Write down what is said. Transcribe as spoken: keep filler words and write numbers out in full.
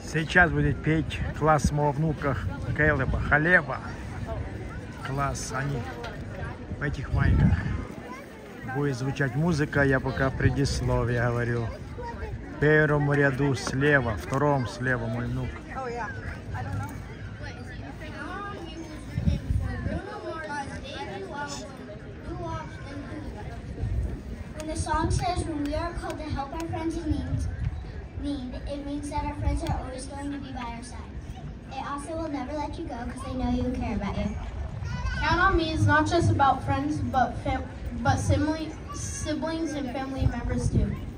Сейчас будет петь класс моего внука Кэлеба, Халеба. Класс, они в этих майках. Будет звучать музыка, я пока предисловие говорю. В первом ряду слева, втором слева мой внук. When the song says when we are called to help our friends in need, need, it means that our friends are always going to be by our side. It also will never let you go because they know you care about you. Count on Me is not just about friends, but fam but siblings, siblings and family members too.